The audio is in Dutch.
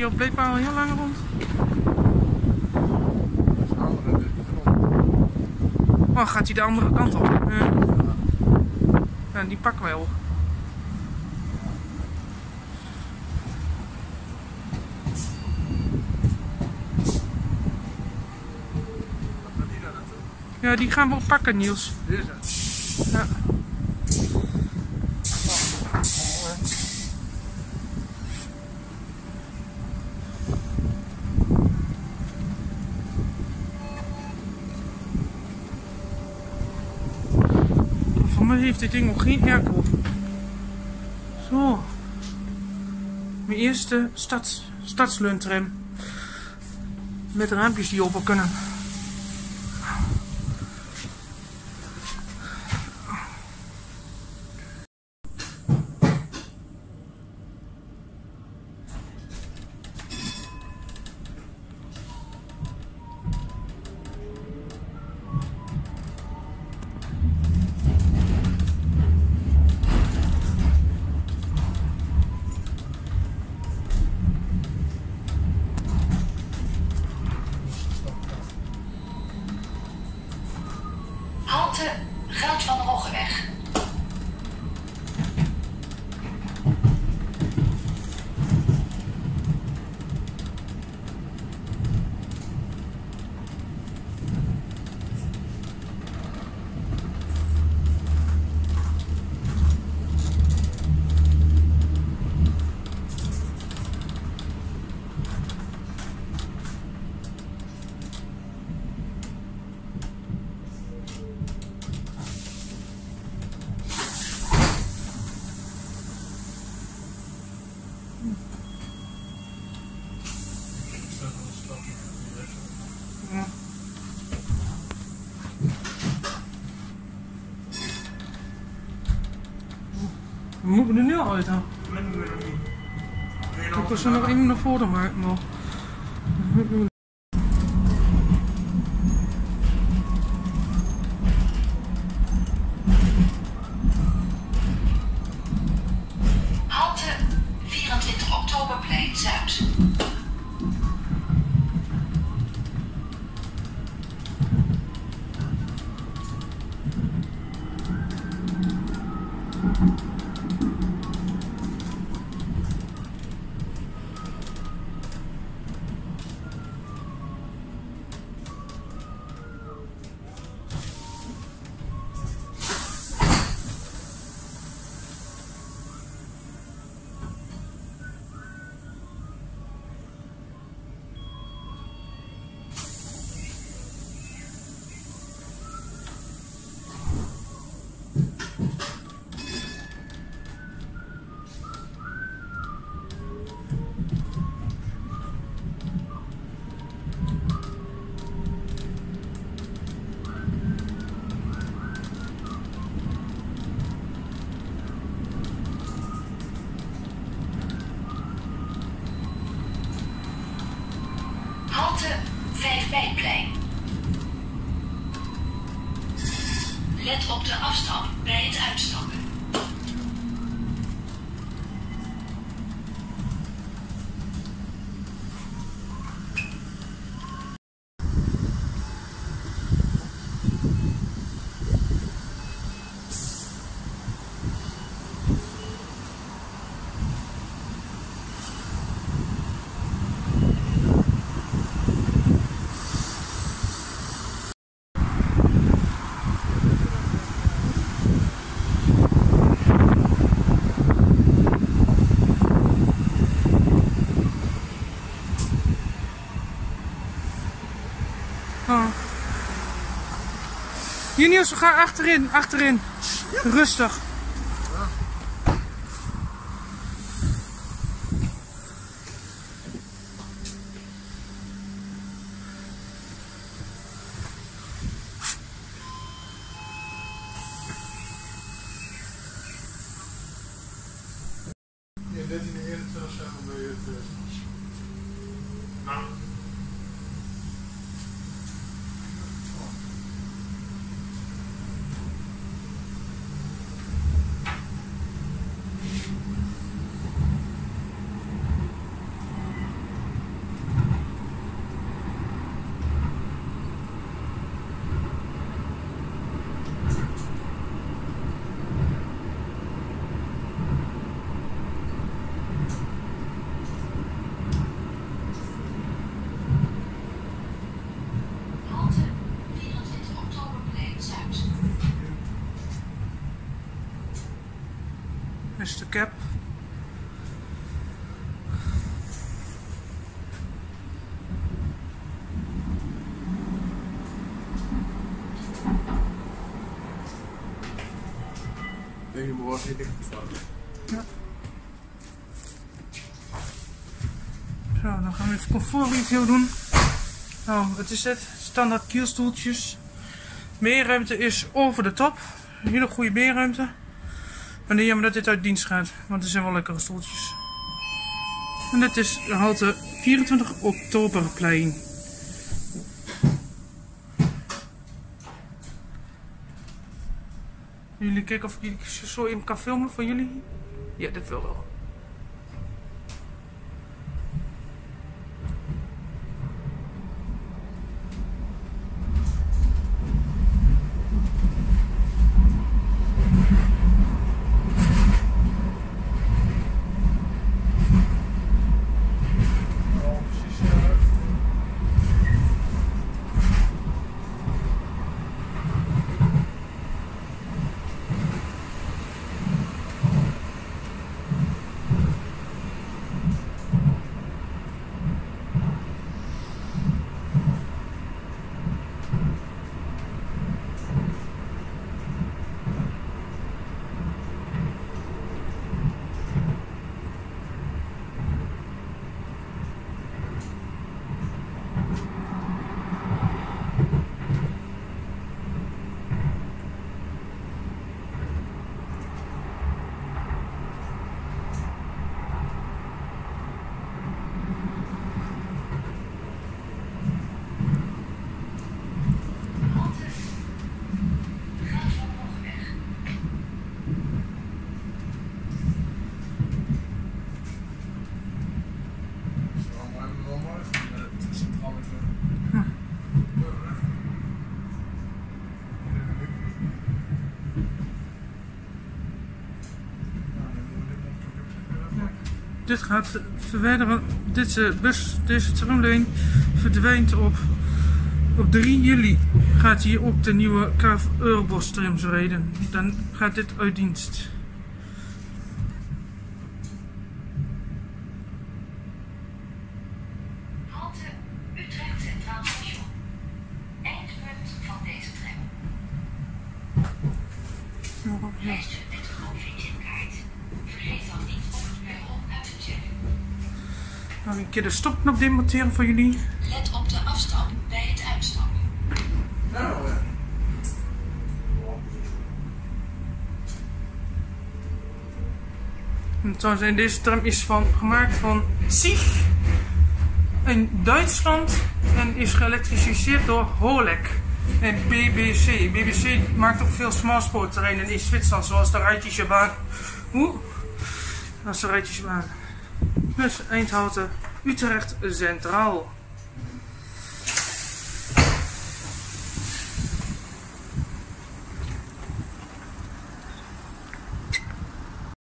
Die bleef al heel lang rond. Oh, gaat hij de andere kant op? Ja, die pakken wel. Ja, die gaan we ook pakken, Niels. Ja. Voor mij heeft dit ding nog geen airco. Zo. Mijn eerste stadsluntrem. Met raampjes die open kunnen. Halte Geld van Hoogeweg. Ja. We moeten er nu al uit, hè? Ik wil ze nog even naar voren maken nog. Halte 24 Oktoberplein Zuid. Halte 5-Mijnplein. Let op de afstand bij het uitstappen. Hier Niels, ga achterin. Rustig. Ja, 1321 zijn we bij het... Nou. dingen was hier dicht fout. Ja. Zo, dan gaan we even comfortreview doen. Nou, het is het. Standaard kielstoeltjes. Beenruimte is over de top. Een hele goede beenruimte. Maar niet jammer dat dit uit dienst gaat, want er zijn wel lekkere stoeltjes. En dit is de halte 24 Oktoberplein. Jullie kijken of ik zo even kan filmen voor jullie? Ja, dat wil wel. Dit gaat verwijderen. Deze tramlijn verdwijnt op 3 juli. Gaat hier ook de nieuwe KV Eurobus trams rijden. Dan gaat dit uit dienst. Halte Utrecht Centraal Station. Eindpunt van deze tram. Lijstje met uw visitekaart. Vergeet dan niet om het perron uit te checken. Nou, een keer de stopknop demonteren voor jullie. Let op de afstand bij het uitstappen. Nou, En trouwens, deze tram is gemaakt van Sich in Duitsland en is geëlektrificeerd door Holek en BBC. BBC maakt ook veel smalspoorterreinen in Zwitserland, zoals de Rheinische Baan. Dat is de Rheinische Baan. Dus Eindhoven, Utrecht Centraal.